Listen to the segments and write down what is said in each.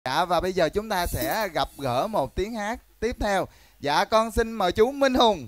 Dạ, và bây giờ chúng ta sẽ gặp gỡ một tiếng hát tiếp theo. Dạ, con xin mời chú Minh Hùng.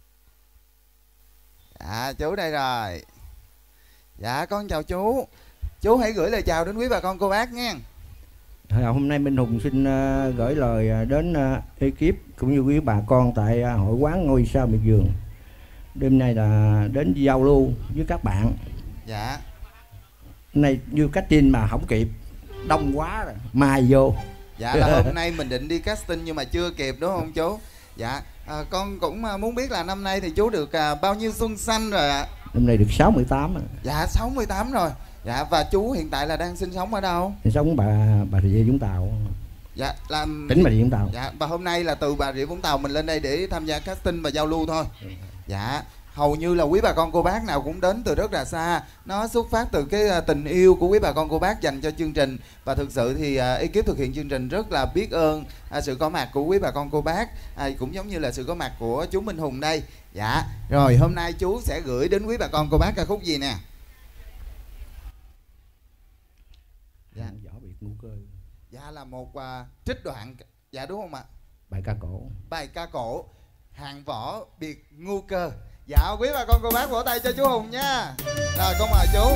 Dạ, chú đây rồi. Dạ, con chào chú. Chú hãy gửi lời chào đến quý bà con cô bác nha. Hôm nay Minh Hùng xin gửi lời đến ekip cũng như quý bà con tại hội quán Ngôi Sao Miệt Vườn. Đêm nay là đến giao lưu với các bạn. Dạ. Nay như casting mà không kịp, đông quá rồi, mai vô. Dạ, là hôm nay mình định đi casting nhưng mà chưa kịp đúng không chú? Dạ, con cũng muốn biết là năm nay thì chú được bao nhiêu xuân xanh rồi ạ? Năm nay được 68 rồi. Dạ, 68 rồi. Dạ, và chú hiện tại là đang sinh sống ở đâu? Sinh sống Bà Rịa Vũng Tàu. Dạ, làm tỉnh Bà Rịa Vũng Tàu. Dạ, và hôm nay là từ Bà Rịa Vũng Tàu mình lên đây để tham gia casting và giao lưu thôi. Dạ, hầu như là quý bà con cô bác nào cũng đến từ rất là xa. Nó xuất phát từ cái tình yêu của quý bà con cô bác dành cho chương trình. Và thực sự thì ekip thực hiện chương trình rất là biết ơn sự có mặt của quý bà con cô bác, cũng giống như là sự có mặt của chú Minh Hùng đây. Dạ, rồi hôm nay chú sẽ gửi đến quý bà con cô bác ca khúc gì nè? Dạ, Võ Biệt Ngu Cơ. Dạ, là một trích đoạn. Dạ, đúng không ạ? Bài ca cổ. Bài ca cổ Hàng Võ Biệt Ngu Cơ. Dạ, quý bà con cô bác vỗ tay cho chú Hùng nha. Rồi, con mời chú.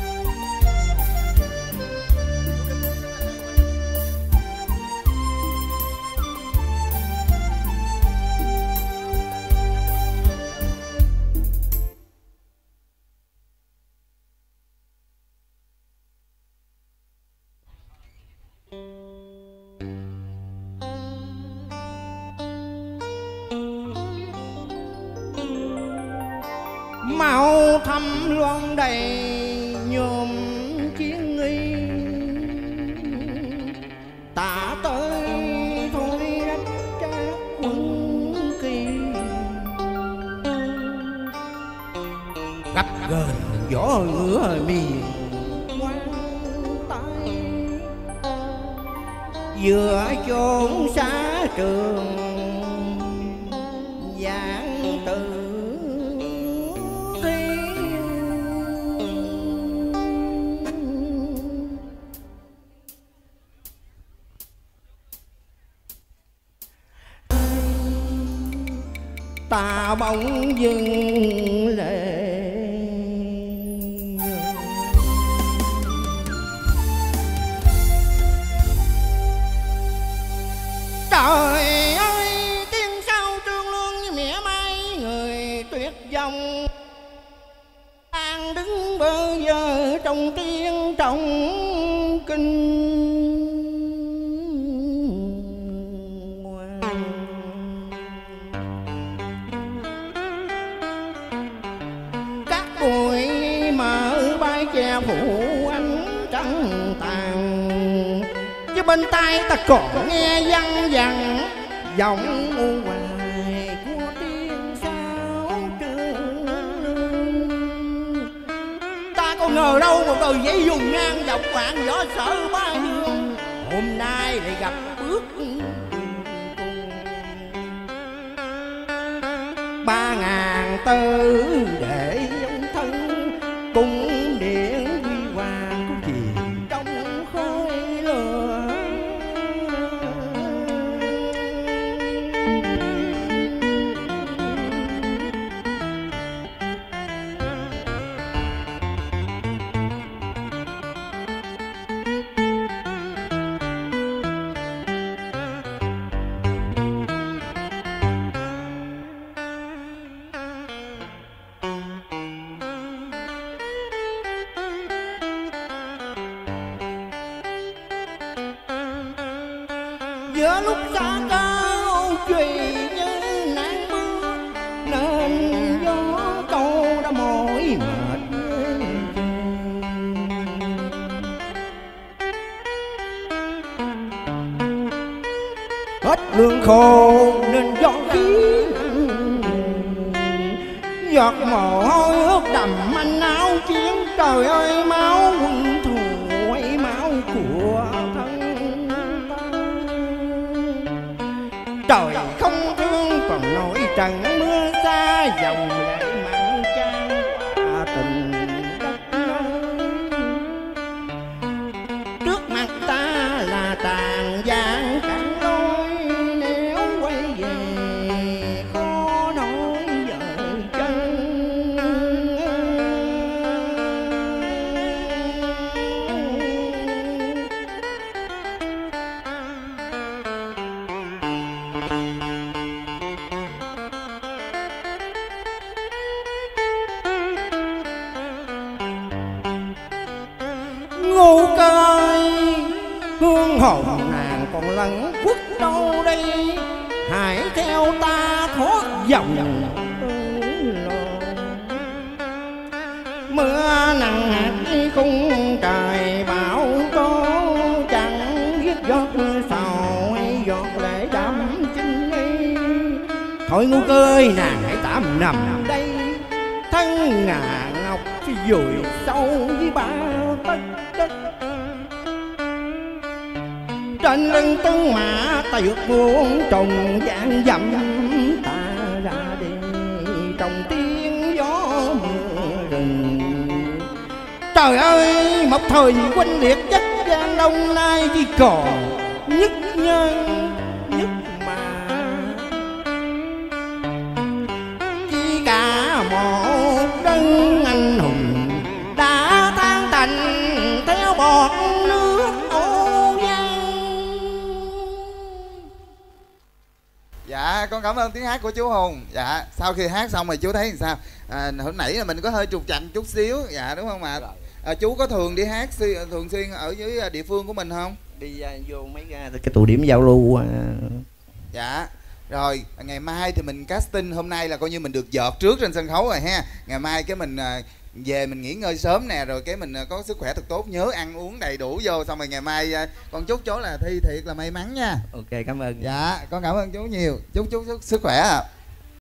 Màu thăm loan đầy nhôm chiến nghi, tạ tới thôi đánh trác quân kỳ, gặp gần võ ngựa miền quan tay, vừa chốn xa trường giảng từ ta bỗng dừng lệ. Trời ơi, tiếng sao trương lương như mẹ mai người tuyệt vọng, đang đứng bơ vơ trong tiếng trong kinh. Phủ ánh trắng tàn, chứ bên tai ta còn nghe văng vẳng giọng u hoài của tiếng sáo trường. Ta có ngờ đâu một đời dãy dùng ngang dọc quạng võ sở ba dương, hôm nay lại gặp bước cùng 3.000 tư để ông thân cùng điện quy hoàng cũng chìm trong khói lửa. Giữa lúc xa cao chùy như nắng mưa, nên gió câu đã mỏi mệt. Hết lương khô nên gió khí, giọt mồ hôi ướt đầm manh áo chiến. Trời ơi, máu quân thù ấy máu của thân. Trời không thương còn nổi trần mưa xa, dòng lệ mặn chan hòa tình đất nơi. Trước mặt ta là tàn hồn nàng còn lẩn khuất đâu đây, hãy theo ta thoát dòng mưa nặng hạt đi khung trời bão tố, chẳng biết giọt sầu hay giọt lệ đắm chinh ấy. Thôi ngu cơ ơi, nàng hãy tạm nằm đây, thân ngà ngọc vùi sâu với bao tất đất. Trên lưng tuấn mã tuyệt muôn trùng vạn dặm, ta ra đi trong tiếng gió mưa rừng. Trời ơi, một thời huynh liệt chất gian đông nay chỉ còn nhất nhân nhất mà, chỉ cả một đấng anh hùng đã tan tành theo bọt nước Âu Giang. Dạ con cảm ơn tiếng hát của chú Hùng. Dạ sau khi hát xong rồi chú thấy làm sao? Hồi nãy là mình có hơi trục trặc chút xíu, dạ đúng không ạ? Chú có thường đi hát thường xuyên ở dưới địa phương của mình không? Đi vô mấy cái tụ điểm giao lưu. Dạ rồi ngày mai thì mình casting, hôm nay là coi như mình được dợt trước trên sân khấu rồi ha. Ngày mai cái mình về mình nghỉ ngơi sớm nè, rồi cái mình có sức khỏe thật tốt, nhớ ăn uống đầy đủ vô, xong rồi ngày mai con chúc chú là thi thiệt là may mắn nha. Ok, cảm ơn. Dạ con cảm ơn chú nhiều, chúc chú sức khỏe ạ.